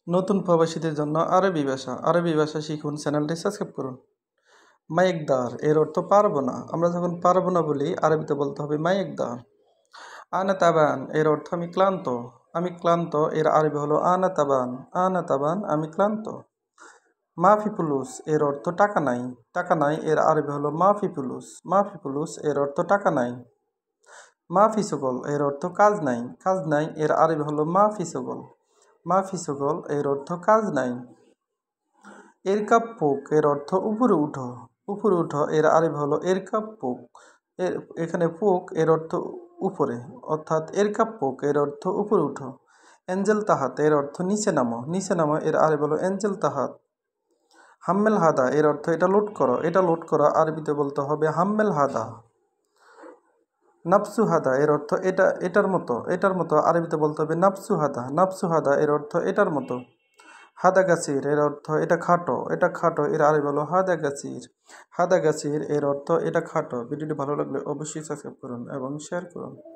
নতুন প্রবাসীদের জন্য আরবি ভাষা শিখুন। চ্যানেলটি সাবস্ক্রাইব করুন। মায়েকদার এর অর্থ পারবো না। আমরা যখন পারবো না বলি আরবিতে বলতে হবে মায়েকদার। আনা তাবান এর অর্থ আমি ক্লান্ত। আমি ক্লান্ত এর আরবি হলো আনা তাবান। আনা তাবান আমি ক্লান্ত। মাফি পুলুস এর অর্থ টাকা নাই। টাকা নাই এর আরবি হলো মাফি পুলুস। মাফি পুলুস এর অর্থ টাকা নাই। মাফি সুগল এর অর্থ কাজ নাই। কাজ নাই এর আরবি হলো মাফি সুগল। মাফি সুগল এর অর্থ কাজ নাই। এরকাব পোক এর অর্থ উপরে উঠো। উপরে উঠো এর আরবি হলো এরকাব পোক। এখানে পোক এর অর্থ উপরে, অর্থাৎ এরকাব পোক এর অর্থ উপরে উঠো। এঞ্জেল তাহাত এর অর্থ নিচে নামো। নিচে নামো এর আরবি হলো এঞ্জেল তাহাত। হাম্মেল হাদা এর অর্থ এটা লোড করো। এটা লোড করো আরবিতে বলতে হবে হাম্মেল হাদা। নাফসু হাদা এর অর্থ এটার মতো। এটার মতো আরবিতে বলতে হবে নাফসু হাদা। নাফসু হাদা এর অর্থ এটার মতো। হাদা গাছির এর অর্থ এটা খাটো। এটা খাটো এর আরবি হলো হাদা গাছির। হাদা গাছির এর অর্থ এটা খাটো। ভিডিওটি ভালো লাগলে অবশ্যই সাবস্ক্রাইব করুন এবং শেয়ার করুন।